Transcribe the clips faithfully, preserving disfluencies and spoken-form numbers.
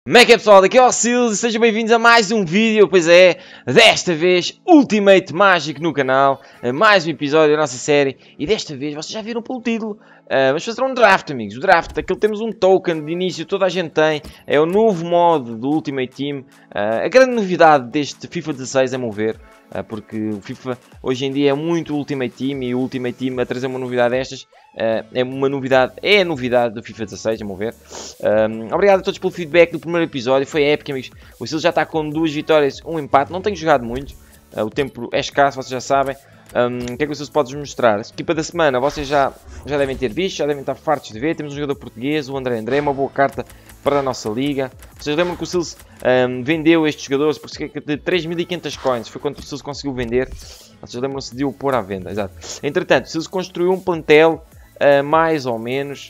Como é que é, pessoal? Daqui é o Silas e sejam bem-vindos a mais um vídeo. Pois é, desta vez Ultimate Mágico no canal, mais um episódio da nossa série. E desta vez, vocês já viram pelo título, uh, vamos fazer um draft, amigos. O draft, aquele temos um token de início, toda a gente tem. É o novo modo do Ultimate Team. uh, A grande novidade deste FIFA dezasseis, a meu ver, uh, porque o FIFA hoje em dia é muito Ultimate Team. E o Ultimate Team a trazer uma novidade destas uh, é uma novidade, é a novidade do FIFA dezasseis, a meu ver. um, Obrigado a todos pelo feedback do primeiro episódio, foi épico, amigos. O Silas já está com duas vitórias, um empate, não tenho jogado muito, uh, o tempo é escasso, vocês já sabem. Um, o que é que o Silas pode mostrar? A equipa da semana, vocês já, já devem ter visto, já devem estar fartos de ver. Temos um jogador português, o André André, uma boa carta para a nossa liga. Vocês lembram que o Silas um, vendeu estes jogadores por cerca de três mil e quinhentos coins, foi quando o Silas conseguiu vender. Vocês lembram-se de o pôr à venda, exato. Entretanto, o Silas construiu um plantel, uh, mais ou menos...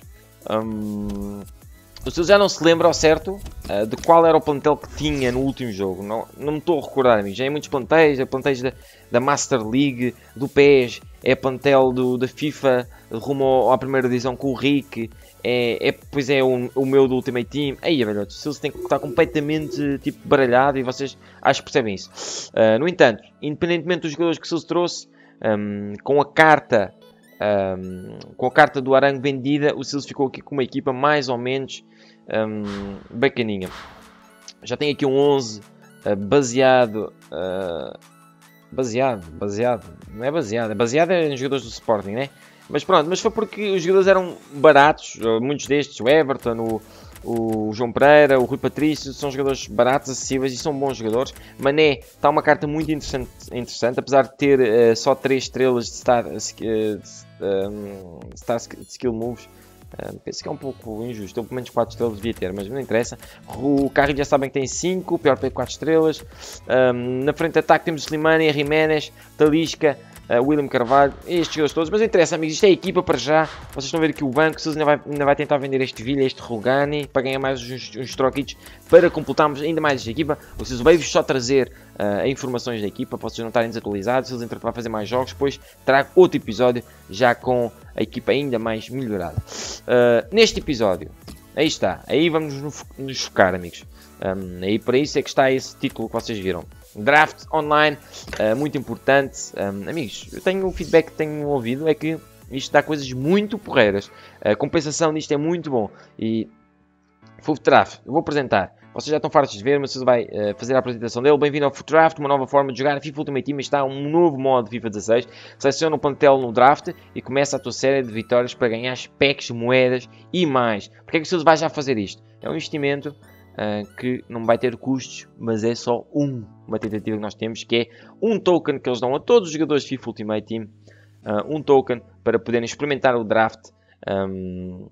Um, O Silas já não se lembra ao certo uh, de qual era o plantel que tinha no último jogo. Não, não me estou a recordar, amigos. Já é muitos plantéis, é plantéis da, da Master League, do P E S, é plantel do, da FIFA rumo à primeira divisão com o Rick, é, é, pois é o, o meu do Ultimate Team. Aí, velho, o Silas tem que estar completamente tipo, baralhado e vocês acho que percebem isso. Uh, no entanto, independentemente dos jogadores que o Silas trouxe, um, com a carta... Um, com a carta do Arangue vendida, o Silas ficou aqui com uma equipa mais ou menos um, bacaninha. Já tem aqui um onze uh, baseado, uh, baseado, baseado, não é baseado, é baseado em jogadores do Sporting, né? Mas pronto, mas foi porque os jogadores eram baratos, muitos destes, o Everton, o, o João Pereira, o Rui Patrício, são jogadores baratos, acessíveis e são bons jogadores. Mané está uma carta muito interessante, interessante apesar de ter uh, só três estrelas de Star, uh, um, star Skill Moves. Uh, penso que é um pouco injusto, ele pelo menos quatro estrelas devia ter, mas não interessa. O Carrilho já sabem que tem cinco, o pior tem quatro estrelas. Um, na frente de ataque temos Slimani, Jiménez, Talisca, Uh, William Carvalho, estes jogadores todos, mas não interessa, amigos, isto é a equipa para já. Vocês estão a ver aqui o banco, o ainda vai, ainda vai tentar vender este Villa, este Rugani, para ganhar mais uns, uns troquitos, para completarmos ainda mais esta equipa. O Silas veio-vos só trazer uh, informações da equipa, para vocês não estarem desatualizados. O Silas entra para fazer mais jogos, depois trago outro episódio, já com a equipa ainda mais melhorada. Uh, neste episódio, aí está, aí vamos nos focar, amigos. Um, aí para isso é que está esse título que vocês viram. Draft online, uh, muito importante. Um, amigos, eu tenho o feedback que tenho ouvido é que isto dá coisas muito porreiras. A compensação disto é muito bom. E Full Draft, eu vou apresentar. Vocês já estão fartos de ver, mas você vai uh, fazer a apresentação dele. Bem-vindo ao Full Draft, uma nova forma de jogar FIFA Ultimate Team. Está um novo modo de FIFA dezasseis. Seleciona o plantel no draft e começa a tua série de vitórias para ganhar packs, moedas e mais. Porquê é que o Silas vai já fazer isto? É um investimento Uh, que não vai ter custos, mas é só um, uma tentativa que nós temos, que é um token que eles dão a todos os jogadores de FIFA Ultimate Team, uh, um token para poderem experimentar o draft um,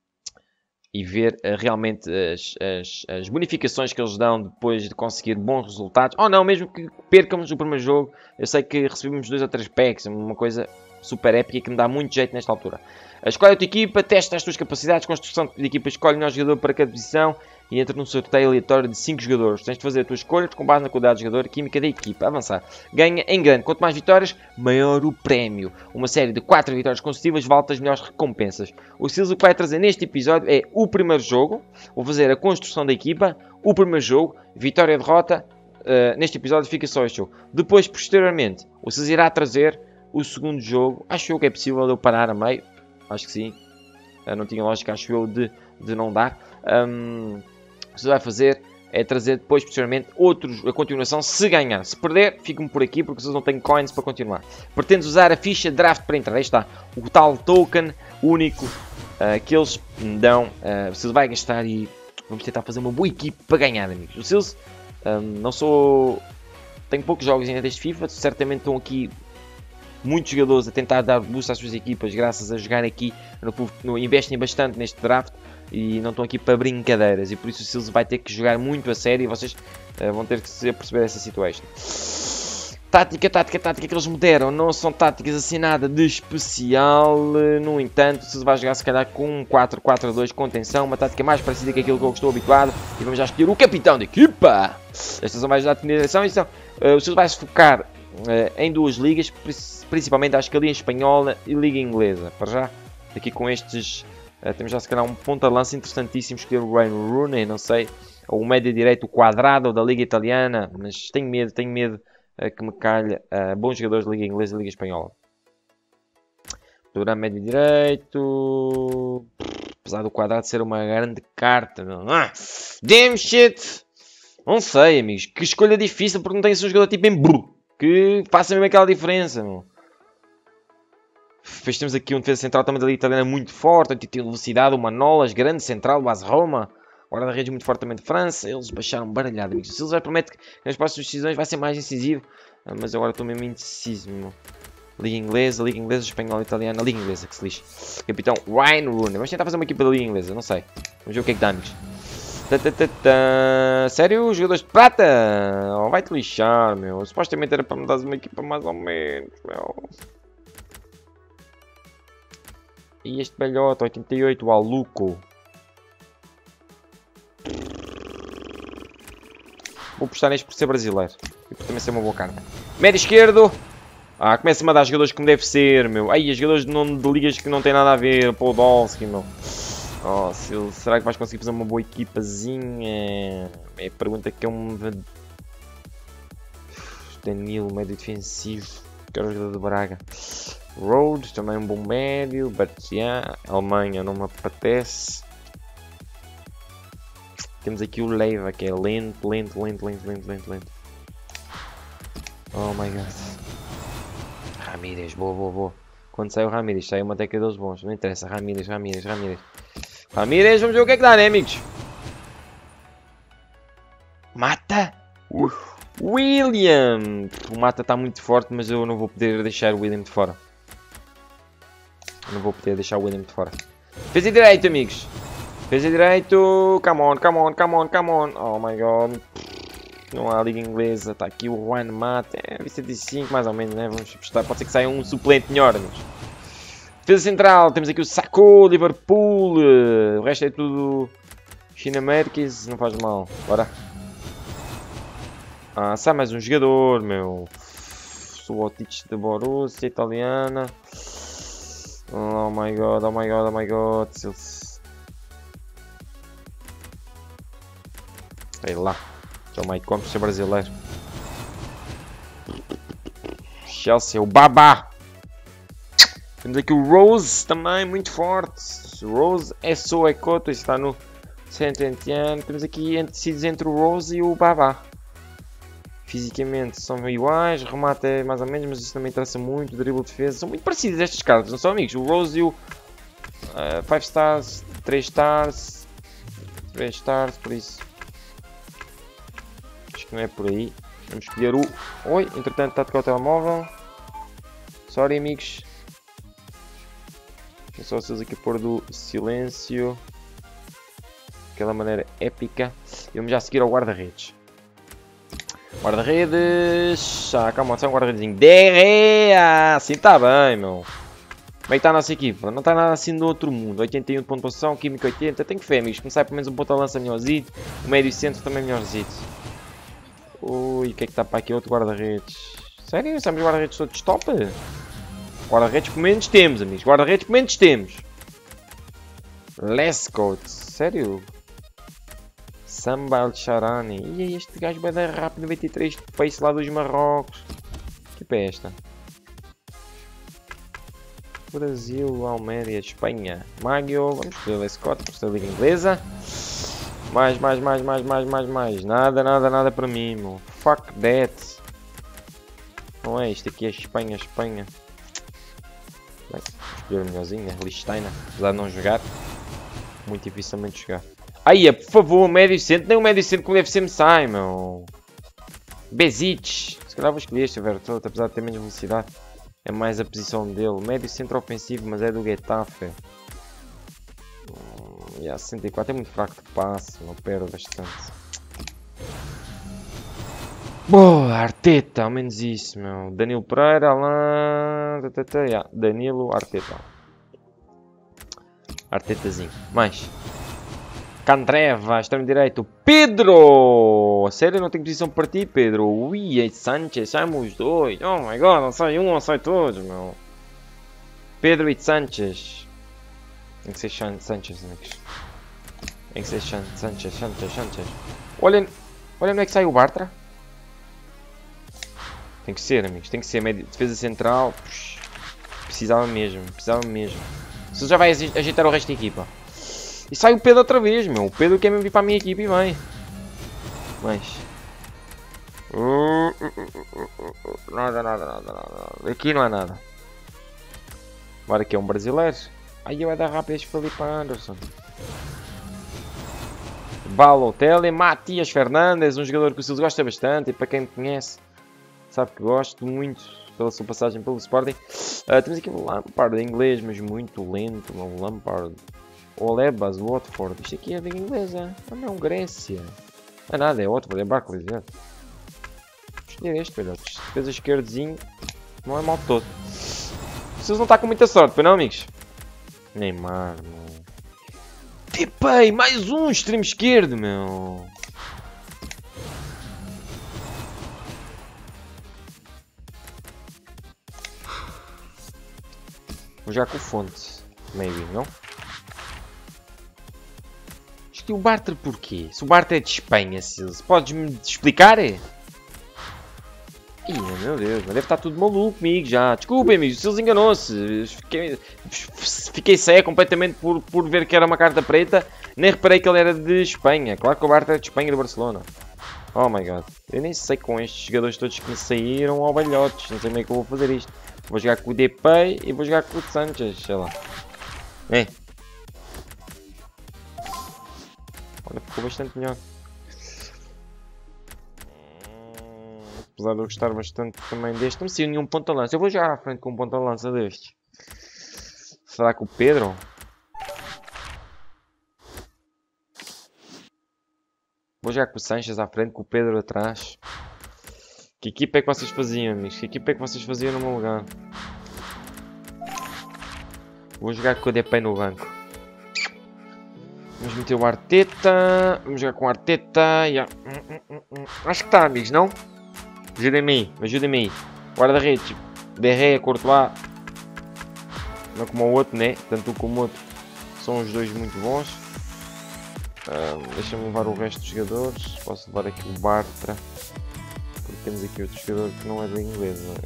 e ver uh, realmente as, as, as bonificações que eles dão depois de conseguir bons resultados, ou não, mesmo que percamos o primeiro jogo. Eu sei que recebemos dois ou três packs, uma coisa super épica que me dá muito jeito nesta altura. Escolhe a tua equipa, testa as tuas capacidades, construção de equipa, escolhe o melhor jogador para cada posição e entra num sorteio aleatório de cinco jogadores. Tens de fazer a tua escolha com base na qualidade de jogador e química da equipa. Avançar. Ganha em grande. Quanto mais vitórias, maior o prémio. Uma série de quatro vitórias consecutivas vale as melhores recompensas. O Silas o que vai trazer neste episódio é o primeiro jogo. Vou fazer a construção da equipa. O primeiro jogo, vitória e derrota. Uh, neste episódio fica só este jogo. Depois, posteriormente, o Silas irá trazer o segundo jogo. Acho eu que é possível eu parar a meio. Acho que sim. Uh, não tinha lógica, acho eu, de, de não dar. Um, o que você vai fazer é trazer depois, posteriormente, outros, a continuação, se ganhar. Se perder, fiquem por aqui, porque vocês não têm coins para continuar. Pretendes usar a ficha draft para entrar. Aí está. O tal token único uh, que eles dão. Uh, o Silas vai gastar e vamos tentar fazer uma boa equipe para ganhar, amigos. O Silas, um, não sou... Tenho poucos jogos ainda deste FIFA. Certamente estão aqui muitos jogadores a tentar dar boost às suas equipas graças a jogar aqui, no, no, investem bastante neste draft e não estão aqui para brincadeiras, e por isso o Silas vai ter que jogar muito a sério e vocês uh, vão ter que se perceber essa situação. Tática, tática, tática que eles me deram não são táticas assim nada de especial. No entanto, o Silas vai jogar se calhar com um quatro quatro dois contenção, uma tática mais parecida com aquilo que eu estou habituado, e vamos já escolher o capitão da equipa. Esta só vai ajudar a definir a direção. Então, uh, o Silas vai se focar uh, em duas ligas, principalmente acho que a Liga Espanhola e a Liga Inglesa. Para já, aqui com estes, uh, temos já se calhar um ponta-lança interessantíssimo, escolher o Wayne Rooney, não sei. Ou o médio direito, o Quadrado da Liga Italiana. Mas tenho medo, tenho medo uh, que me calhe uh, bons jogadores da Liga Inglesa e Liga Espanhola. Duran médio direito. Apesar do Quadrado ser uma grande carta. Ah, damn shit! Não sei, amigos. Que escolha difícil porque não tem assim um jogador tipo em Bru. Que faça mesmo aquela diferença, meu. Depois temos aqui um defesa central também da Liga Italiana muito forte. Tem velocidade, o Manolas, grande central, o AS Roma. Guarda-redes muito forte também de França. Eles baixaram baralhado, amigos. O Silva promete que nas próximas decisões vai ser mais incisivo. Mas agora estou mesmo indeciso, meu. Liga Inglesa, Liga Inglesa, Espanhola, Italiana, Liga Inglesa, que se lixe. Capitão Wayne Rooney. Vamos tentar fazer uma equipa da Liga Inglesa, não sei. Vamos ver o que é que dá, amigos. Tá, tá, tá, tá. Sério? Jogadores de prata? Oh, vai-te lixar, meu. Supostamente era para me dar uma equipa mais ou menos, meu. E este velhote, oitenta e oito, o Aluco. Vou postar neste por ser brasileiro. E por também ser uma boa carta. Médio esquerdo. Ah, começa-me a dar jogadores como deve ser, meu. Ai, jogadores de, nome de ligas que não têm nada a ver. Podolski, meu. Oh, se, será que vais conseguir fazer uma boa equipazinha? É a pergunta que é um... Danilo, médio defensivo. Quero o jogador de Braga. Rhodes, também um bom médio. Batia. Alemanha, não me apetece. Temos aqui o Leiva, que é lento, lento, lento, lento, lento, lento, lento. Oh my god. Ramírez, boa, boa, boa. Quando sai o Ramírez, sai uma década dos bons. Não interessa, Ramírez, Ramírez, Ramírez. Ramírez, vamos ver o que é que dá, né, amigos? Mata! Uh, William! O Mata está muito forte, mas eu não vou poder deixar o William de fora. Não vou poder deixar o William de fora. Fez a direito, amigos. Fez a direito. Come on, come on, come on, come on. Oh my god. Não há Liga Inglesa. Está aqui o Juan Mata. É vinte e cinco mais ou menos, né? Vamos apostar. Pode ser que saia um suplente melhor, amigos. Defesa central. Temos aqui o Sacco, Liverpool. O resto é tudo China Merkis. Não faz mal. Bora. Ah, sai mais um jogador, meu. Subotic de Borussia, italiana. Oh my god, oh my god, oh my god. Sei lá. John Mike Gomes, ser brasileiro. Chelsea, o Babá. Temos aqui o Rose também, muito forte. Rose é só Ecoto, está no Saint-Étienne. Temos aqui indecisos entre o Rose e o Babá. Fisicamente são iguais, remate é mais ou menos, mas isso também interessa muito. Dribble, defesa, são muito parecidas estas cartas, não são, amigos? O Rose e o cinco uh, stars, três stars, três stars, por isso. Acho que não é por aí. Vamos escolher o... Oi, entretanto está a tocar o telemóvel. Sorry, amigos. É só vocês aqui pôr do silêncio. Daquela maneira épica. E vamos já seguir ao guarda-redes. Guarda-redes. Ah, calma, só um guarda-redesinho. Derrea! Assim está bem, meu. Como é que está a nossa equipa? Não está nada assim do outro mundo. oitenta e um de pontuação, Química oitenta. Tenho fé, amigos. Começar pelo menos um ponta-lança melhorzinho. O médio centro também melhorzinho. Ui, o que é que está para aqui? Outro guarda-redes. Sério? Estamos guarda-redes todos top? Guarda-redes pelo menos temos, amigos. Guarda-redes pelo menos temos. Lescott. Sério? Samba Al-Sharani. E este gajo vai dar rápido noventa e três de pace lá dos Marrocos. Que equipa é esta? Brasil, Alméria, Espanha. Maggio. Vamos escolher Lescott por ser a Liga Inglesa. Mais, mais, mais, mais, mais, mais, mais. Nada, nada, nada para mim, meu. Fuck that. Não é isto aqui, é Espanha, Espanha. Bem, vou escolher o melhorzinho, né? Lichtsteiner. Apesar de não jogar. Muito dificilmente jogar. Aí, por favor, médio centro. Nem o médio centro como deve ser me sai, meu. Bezic. Se calhar vou escolher este, Vertot, apesar de ter menos velocidade. É mais a posição dele. Médio centro ofensivo, mas é do Getafe. Hum, yeah, sessenta e quatro é muito fraco de passe. Não perde bastante. Boa, Arteta, ao menos isso, meu. Danilo Pereira, Alain. Yeah, Danilo, Arteta. Artetazinho. Mais. Candreva, extremo direito. Pedro! Sério, não tenho posição para ti, Pedro? Ui, é Sanchez, saímos os dois. Oh my god, não sai um, não sai todos, meu. Pedro e Sanchez. Tem que ser Sanchez, amigos. Tem que ser Sanchez, Sanchez, Sanchez. Olhem, olhem onde é que sai o Bartra. Tem que ser, amigos. Tem que ser. Médio, defesa central. Puxa, precisava mesmo. Precisava mesmo. Se já vai ajeitar o resto da equipa. E sai o Pedro outra vez, meu. O Pedro quer mesmo vir para a minha equipa e vem. Mas... Nada, nada, nada, nada. Aqui não há nada. Agora aqui é um brasileiro. Aí vai dar rápido este Felipe Anderson. Balotelli, Matias Fernandes, um jogador que o Silvio gosta bastante. E para quem me conhece, sabe que gosto muito pela sua passagem pelo Sporting. Uh, temos aqui o Lampard em inglês, mas muito lento. O Lampard. O Lebas, o Watford. Isto aqui é de inglesa. Ah não, Grécia. Não é nada, é Watford, é Barclays. É. Escolher este, velhotes. Defesa esquerdozinho. Não é mal todo. Vocês não estão com muita sorte, pois não, amigos? Neymar, meu. Depay, mais um extremo esquerdo, meu. Vou jogar com o Fonte. Maybe, não? Escolhi o Bartra porquê? Se o Bartra é de Espanha, Silvio, podes-me explicar? Ih, meu Deus, mas deve estar tudo maluco comigo já. Desculpem, amigos, o Silvio enganou-se. Fiquei, fiquei cego completamente por, por ver que era uma carta preta. Nem reparei que ele era de Espanha. Claro que o Bartra é de Espanha e do Barcelona. Oh my god. Eu nem sei com estes jogadores todos que me saíram ao balhotes. Não sei como é que eu vou fazer isto. Vou jogar com o Depay e vou jogar com o Sanchez, sei lá. É. Olha, ficou bastante melhor. Apesar de eu gostar bastante também deste. Não me saiu nenhum ponta-lança. Eu vou jogar à frente com um ponta-lança destes. Será que o Pedro? Vou jogar com o Sanchez à frente, com o Pedro atrás. Que equipa é que vocês faziam, amigos? Que equipa é que vocês faziam no meu lugar? Vou jogar com o Depay no banco. Vamos meter o Arteta. Vamos jogar com o Arteta. Yeah. Acho que está, amigos, não? Ajudem-me aí, ajudem-me aí. Guarda-redes, De Gea, Courtois. Não como o outro, né? Tanto um como o outro. São os dois muito bons. Um, Deixa-me levar o resto dos jogadores. Posso levar aqui o Bartra. Porque temos aqui outro jogador que não é da inglesa. Não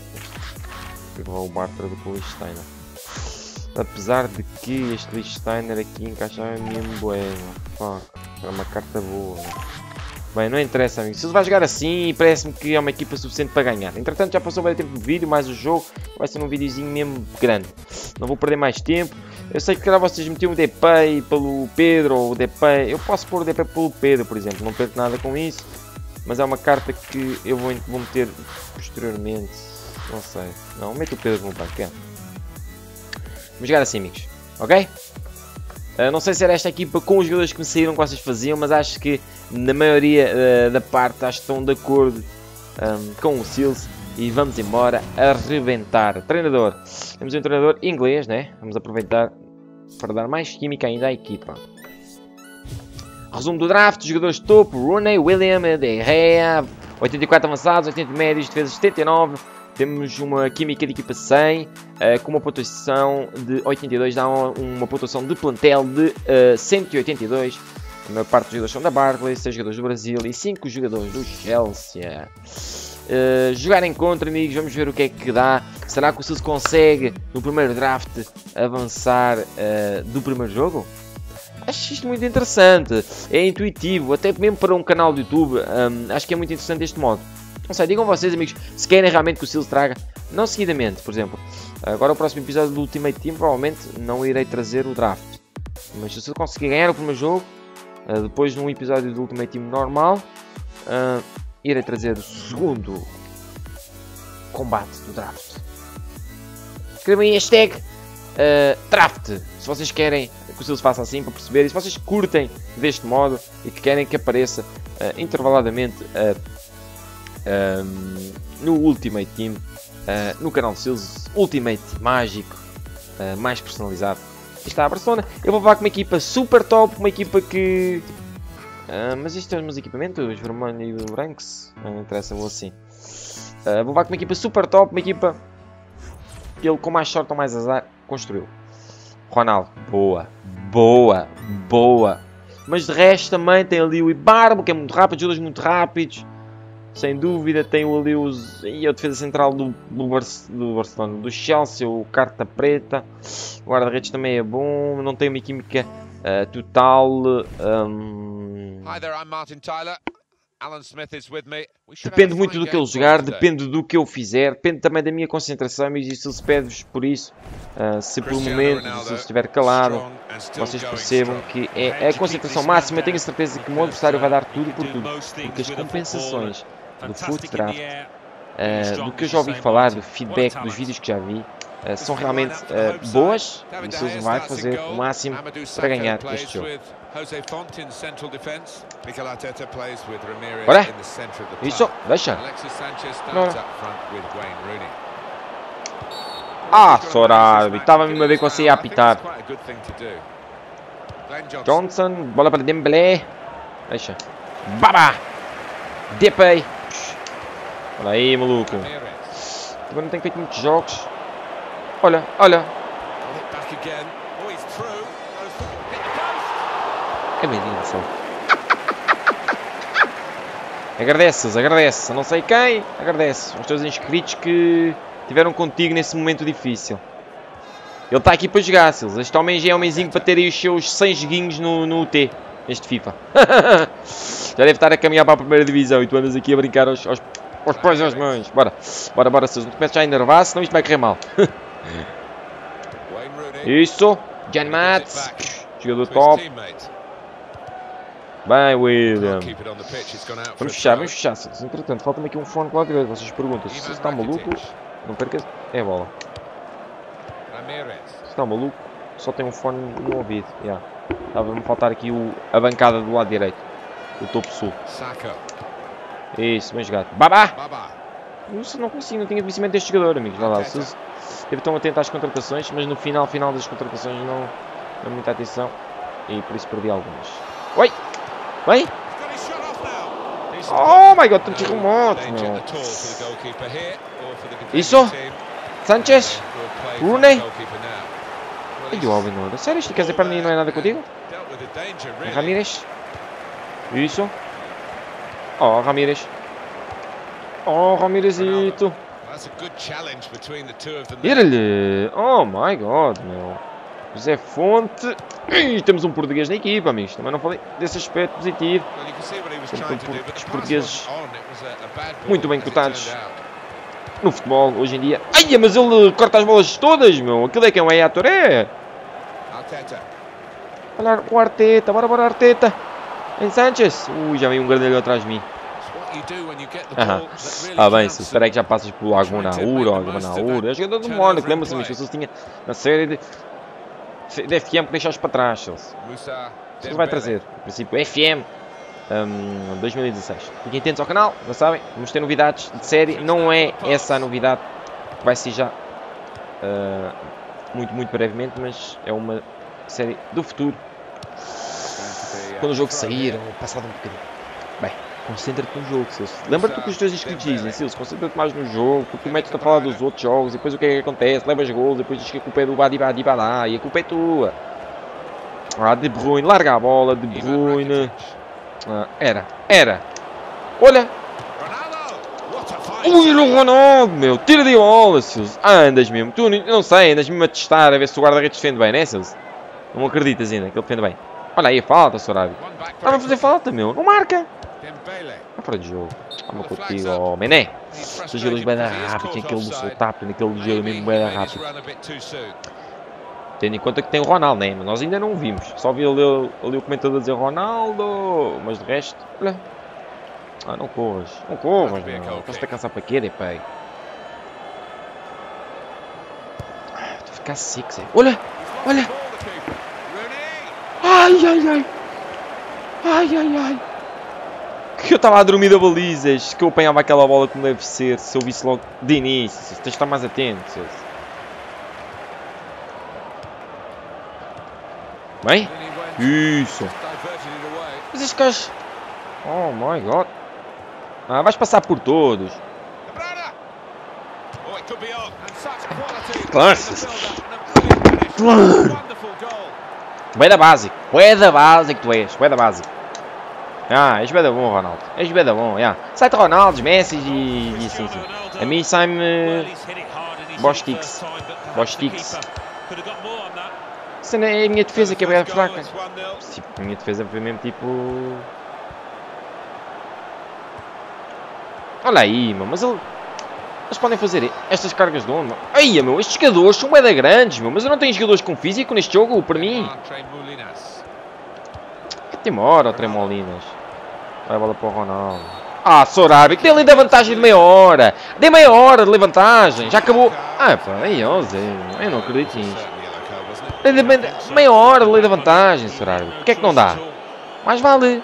é? Vou levar o Bartra do Lichtsteiner. Apesar de que este Lichtsteiner aqui encaixava mesmo bueno. Fuck, era uma carta boa. Bem, não interessa, amigos. Se ele vai jogar assim, parece-me que é uma equipa suficiente para ganhar. Entretanto, já passou bem tempo de vídeo, mais o jogo. Vai ser um videozinho mesmo grande. Não vou perder mais tempo. Eu sei que calhar vocês metiam o Depay pelo Pedro ou o Depay. Eu posso pôr o Depay pelo Pedro, por exemplo. Não perco nada com isso. Mas é uma carta que eu vou, vou meter posteriormente. Não sei. Não, meto o Pedro no banco. É. Vamos jogar assim, amigos. Ok? Uh, não sei se era esta equipa com os jogadores que me saíram que vocês faziam, mas acho que na maioria uh, da parte acho que estão de acordo um, com o Sills. E vamos embora arrebentar. Treinador. Temos um treinador inglês, né? Vamos aproveitar para dar mais química ainda à equipa. Resumo do draft. Jogadores de topo. Rooney, William, De Gea. oitenta e quatro avançados, oitenta médios, defesas setenta e nove. Temos uma química de equipa cem, uh, com uma pontuação de oitenta e dois, dá uma, uma pontuação de plantel de uh, cento e oitenta e dois. A maior parte dos jogadores são da Barclays, seis jogadores do Brasil e cinco jogadores do Chelsea. Uh, jogar em contra, amigos, vamos ver o que é que dá. Será que o Silvio consegue, no primeiro draft, avançar uh, do primeiro jogo? Acho isto muito interessante, é intuitivo, até mesmo para um canal de YouTube, um, acho que é muito interessante este modo. Não sei, digam vocês, amigos, se querem realmente que o Silvio traga, não seguidamente, por exemplo. Agora o próximo episódio do Ultimate Team, provavelmente não irei trazer o draft. Mas se o Silvio conseguir ganhar o primeiro jogo, uh, depois de um episódio do Ultimate Team normal, uh, irei trazer o segundo combate do draft. Escrevam aí hashtag uh, draft, se vocês querem que o Silvio faça assim, para perceber. E se vocês curtem deste modo e que querem que apareça uh, intervaladamente uh, um, no Ultimate Team, uh, no canal do Silvio, Ultimate mágico, uh, mais personalizado. Aqui está a Barcelona. Eu vou levar com uma equipa super top, uma equipa que... Uh, mas isto é os meus equipamentos, vermelho e brancos, não interessa, vou assim. Uh, vou levar com uma equipa super top, uma equipa que ele com mais sorte ou mais azar construiu. Ronaldo, boa, boa, boa. Mas de resto também tem ali o Ibarbo, que é muito rápido, jogadores muito rápidos. Sem dúvida, tem ali os, e a defesa central do, do, Bar do Barcelona, do Chelsea, o Carta Preta. O guarda-redes também é bom, não tem uma química uh, total. Um... Hi there, I'm Martin Tyler. Alan Smith is with me. Depende muito do que ele jogar, depende do que eu fizer, depende também da minha concentração. E se ele pede-vos por isso, uh, se por um momento, se ele estiver calado, vocês percebam que é a concentração máxima. Eu tenho a certeza que o meu adversário vai dar tudo por tudo, porque as compensações do Foot Draft, uh, do que eu já ouvi falar, do feedback dos vídeos que já vi, uh, são realmente uh, boas, e o Silva vai fazer o máximo para ganhar este jogo. Bora! Isso, deixa! Não. Ah, Sorabi, estava mesmo a ver que você ia apitar. Johnson, bola para Dembélé. Deixa. Baba! Depay! Olha aí, maluco. Agora não tenho feito muitos jogos. Olha, olha. É bem lindo, só. Agradeces, agradeces. Não sei quem, agradece. Os teus inscritos que tiveram contigo nesse momento difícil. Ele está aqui para jogar, Silas. Este homem já é homenzinho para ter aí os seus cem joguinhos no, no U T. Neste FIFA. Já deve estar a caminhar para a primeira divisão e tu andas aqui a brincar aos, aos, aos pais e aos mães. Bora, bora, bora, Silas. Não te começas já a enervar, senão isto vai correr mal. Isso. Jan Mats. Jogador top. Bem, William. Vamos fechar, vamos fechar. Entretanto, falta-me aqui um fone com a direita. Vocês perguntam se está maluco. Não percas. É a bola. Se está maluco, só tem um fone no ouvido. Yeah. Estava-me faltar aqui o, a bancada do lado direito. O topo sul. Isso, bem jogado. Babá! Não, não consigo, não tinha conhecimento deste jogador, amigos. Lá, lá. Esteve tão atento às contratações, mas no final, final das contratações não deu muita atenção. E por isso perdi algumas. Oi! Bem? Oh my god, tantos remotos, meu. Isso? Sanchez? Rooney? E o Alvin Lora? Sério, este quer dizer para mim não é nada contigo? Ramírez? Isso? Oh, Ramírez. Oh, Ramírezito. Tira-lhe. Oh my god, meu. José Fonte. Ih, temos um português na equipa, amigos. Também não falei desse aspecto positivo. Os portugueses muito bem cotados no futebol hoje em dia. Ai, mas ele corta as bolas todas, meu. Aquilo é que é um Yaya Touré. Olha o Arteta. Bora, bora, Arteta. Em Sanchez. Ui, já vem um grande ali atrás de mim. Aham. Ah, bem, se espera aí que já passas pelo Agmonaur ou Agmonaur. É jogador do Mónaco, lembra-se, amigos? Se vocês tinham na série de... de F M que deixaste para trás, Chelsea. Isso que vai trazer, no princípio, F M um, dois mil e dezasseis. Fiquem atentos ao canal, já sabem, vamos ter novidades de série. Não é essa a novidade que vai ser já uh, muito, muito brevemente, mas é uma série do futuro. Quando o jogo sair, ou passado um bocadinho. Bem, concentra-te no jogo, Silvio. Lembra-te do que os teus inscritos dizem, Silvio. Concentra-te mais no jogo, porque tu metes-te a falar dos outros jogos, e depois o que é que acontece? Levas gols, depois diz que a culpa é do Badibadibadá, e a culpa é tua. Ah, De Bruyne, larga a bola, De Bruyne. Ah, era, era. Olha. Ui, o Ronaldo, meu. Tira de bola, Silvio. Ah, andas mesmo. Tu não sei, andas mesmo a testar, a ver se o guarda-redes defende bem, né, Silvio? Não acreditas ainda que ele defende bem. Olha aí a falta, Sorabi. Estava a fazer falta, meu. Não marca. É fora de jogo. Vamos contigo, oh, Mené. Os jogadores bem da rápido. Tinha aquele do soltap, naquele jogo mesmo bem da rápido. Tendo em conta que tem o Ronaldo, né? Mas nós ainda não o vimos. Só vi ali, ali o comentador dizer Ronaldo. Mas de resto, olha. Ah, não corras. Não corras, meu. Estás-te a cansar para quê, Depay? Estou a ficar seco, Zé. Olha, olha. Ai, ai, ai. Ai, ai, ai. Que eu estava a dormir da balizas. Que eu apanhava aquela bola como deve ser. Se eu visse logo de início. Tens de estar mais atento. Bem? Isso. Mas este gajo... Oh my god. Ah, vais passar por todos. Claro. Claro. Bué da básico. Bué da básico tu és. Bué da básico. Ah, és bué da bom, Ronaldo. És bué da bom, yeah. Sai-te Ronaldo, Messi e, e assim, sim. A mim sai-me... Bostix. Bostix. É a minha defesa que é bem fraca. Tipo, a minha defesa foi mesmo tipo... Olha aí, meu, mas ele... Eles podem fazer estas cargas de onda. Ai, meu, estes jogadores são bem da grandes, meu, mas eu não tenho jogadores com físico neste jogo, para mim. Que demora o Tremolinas. Vai a bola para o Ronaldo. Ah, Sorabia, que dê ali da vantagem de meia hora. Dê meia hora de vantagem. Já acabou. Ah, pá, aí, ó, Zé, eu não acredito nisto. Meia hora de lei da vantagem, Sorabia. Por que é que não dá? Mais vale.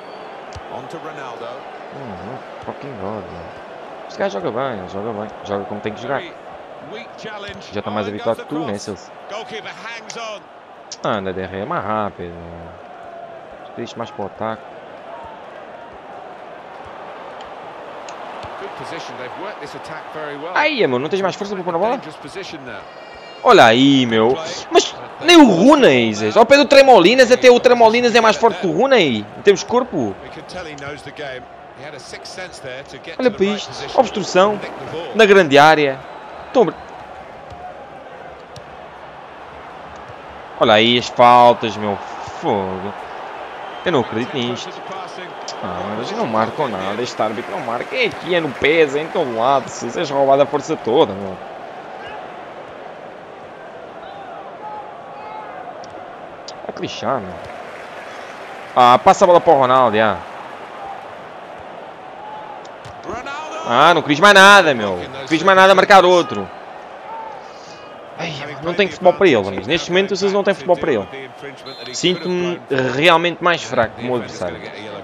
Hum, fucking god, mano. Este gajo joga bem, ele joga bem. Joga como tem que jogar. Já está mais habituado que tu, né, Silvio? Anda, D R, é mais rápido. Isto mais para o ataque. Ai, meu, não tens mais força para pôr na bola? Olha aí, meu. Mas nem o Runes. Ao pé do Tremolinas, até o Tremolinas é mais forte que o Rooney. Em termos de corpo. Olha para isto. Obstrução. Na grande área. Toma. Olha aí as faltas, meu. Fogo. Eu não acredito nisto. Ah, mas não marcam nada. Este árbitro não marca. É aqui, é no peso, é em todo lado. Se vocês roubado a força toda, meu. Vai clichar, meu. Ah, passa a bola para o Ronaldo, já. Ah, não quis mais nada, meu. Não quis mais nada a marcar outro. Ai, não tenho futebol para ele, amigos. Neste momento vocês não têm futebol para ele. Sinto-me realmente mais fraco que o meu adversário.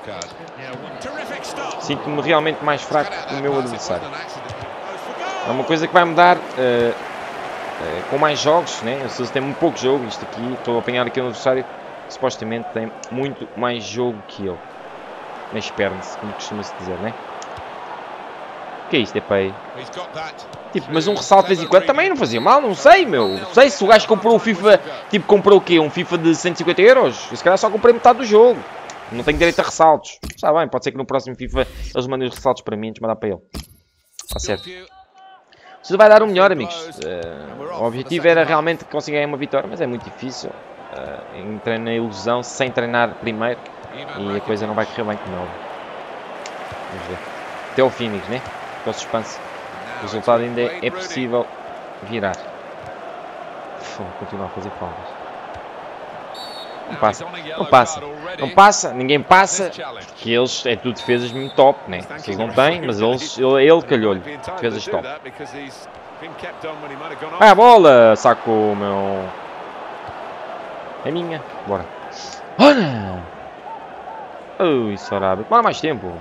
Sinto-me realmente mais fraco que o meu adversário. É uma coisa que vai mudar uh, uh, com mais jogos, né? Vocês têm um pouco jogo. Isto aqui, estou a apanhar aqui um adversário que supostamente tem muito mais jogo que eu. Nas pernas, como costuma-se dizer, né? O que é isto, Depay? Tipo, mas um ressalto de vez em quando também não fazia mal, não sei, meu. Não sei se o gajo comprou o FIFA, tipo, comprou o quê? Um FIFA de cento e cinquenta euros? Se calhar só comprei metade do jogo. Não tenho direito a ressaltos. Está bem, pode ser que no próximo FIFA eles mandem os ressaltos para mim antes de mandar para ele. Está certo. Isso vai dar o melhor, amigos. Uh, o objetivo era realmente conseguir uma vitória, mas é muito difícil. Uh, entrei na ilusão sem treinar primeiro e a coisa não vai correr bem com ele. Vamos ver. Até o fim, amigos, né? Até o suspense. O resultado ainda é possível virar. Vou continuar a fazer faltas. Não passa, não passa, não passa, ninguém passa, porque eles é tudo defesas muito top, né? Vocês não têm, mas eles, ele, ele calhou-lhe, defesas top. Vai a bola, saco, meu. É minha, bora. Ora! Ui, Sorabia, demora mais tempo.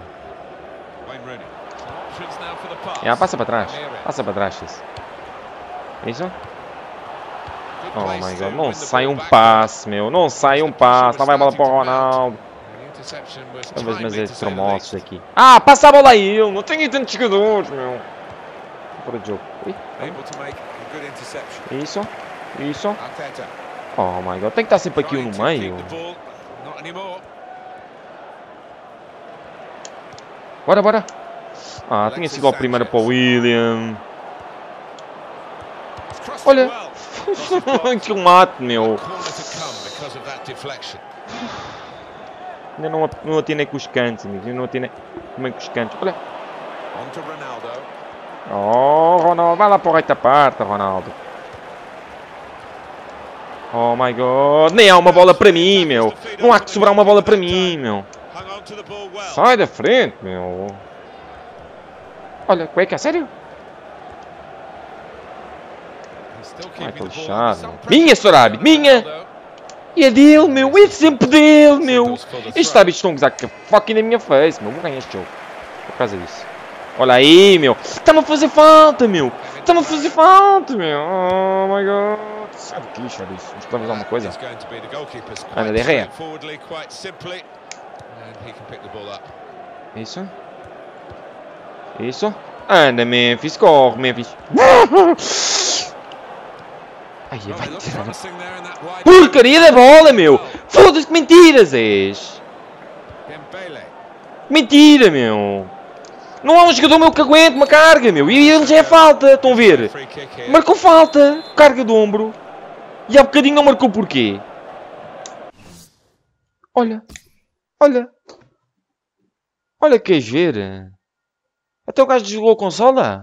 É, passa para trás, passa para trás, isso. Isso? Oh my god, não sai um passe, meu. Não sai um passe. Não vai a bola para o Ronaldo. Talvez mas é de tromoços aqui. Ah, passa a bola aí. Eu não tenho tantos jogadores, meu. Fora de jogo. Ui. Isso. Isso. Oh my god, tem que estar sempre aqui um no meio. Bora, bora. Ah, tinha sido a primeira para o William. Olha. Que mate, meu. Ainda não, não atinei com os cantos, amigos. Ainda não atinei também com os cantos. Olha. Oh, Ronaldo. Vai lá para o reito da parte, Ronaldo. Oh, my God. Nem há uma bola para mim, meu. Não há que sobrar uma bola para mim, meu. Sai da frente, meu. Olha, cueca, sério? Ai, tô lixado. Minha, Sorabia, minha! E é dele, meu! É sempre dele, meu! Estes hábitos estão a gozar que fucking na minha face, meu! Vou ganhar este jogo. Por causa disso. Olha aí, meu! Está-me a fazer falta, meu! Está-me a fazer falta, meu! Oh, my God! Sai daqui, sabe isso? Vamos fazer alguma coisa? Anda, de ré. Isso? Isso? Anda, Memphis! Corre, Memphis! Ai, vai tirar. Porcaria da bola, meu! Foda-se que mentiras és! Mentira, meu! Não há um jogador meu que aguente uma carga, meu! E ele já é falta, estão a ver? Marcou falta! Carga de ombro! E há bocadinho não marcou porquê? Olha! Olha! Olha, queres ver? Até o gajo jogou a consola?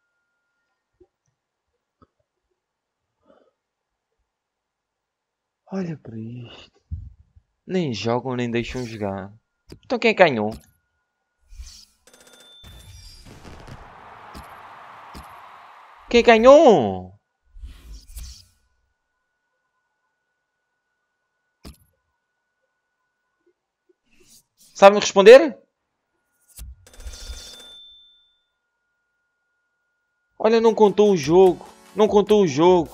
Olha para isto. Nem jogam, nem deixam jogar. Então quem ganhou? Quem ganhou? Sabem responder? Olha, não contou o jogo. Não contou o jogo.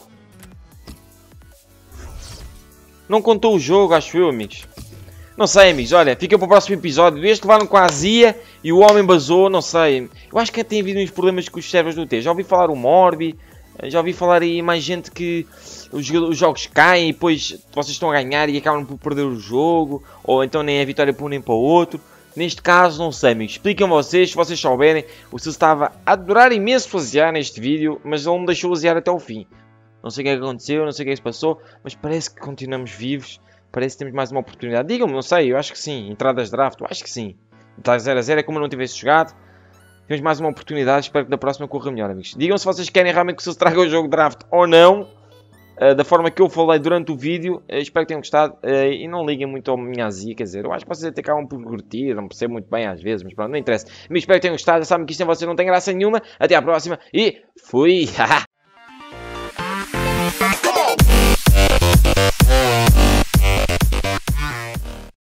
Não contou o jogo, acho eu, amigos. Não sei, amigos. Olha, fica para o próximo episódio. Este levaram com a azia e o homem basou, não sei. Eu acho que tem havido uns problemas com os servers do T. Já ouvi falar o Morbi. Já ouvi falar aí mais gente que os, os jogos caem e depois vocês estão a ganhar e acabam por perder o jogo. Ou então nem a vitória para um nem para o outro. Neste caso, não sei, amigos. Expliquem vocês, se vocês souberem. O Silso estava a adorar imenso fazear neste vídeo, mas ele me deixou azear até o fim. Não sei o que é que aconteceu, não sei o que é que se passou, mas parece que continuamos vivos. Parece que temos mais uma oportunidade. Digam-me, não sei, eu acho que sim. Entradas de draft, eu acho que sim. Está zero a zero, é como eu não tivesse jogado. Temos mais uma oportunidade, espero que da próxima corra melhor, amigos. Digam se vocês querem realmente que o Silso traga o jogo de draft ou não. Uh, da forma que eu falei durante o vídeo. Uh, espero que tenham gostado. Uh, e não liguem muito à minha azia, quer dizer, eu acho que vocês até acabam por curtir, não percebo muito bem às vezes, mas pronto, não interessa. Mas espero que tenham gostado, já sabem que isto em vocês não tem graça nenhuma. Até à próxima e fui!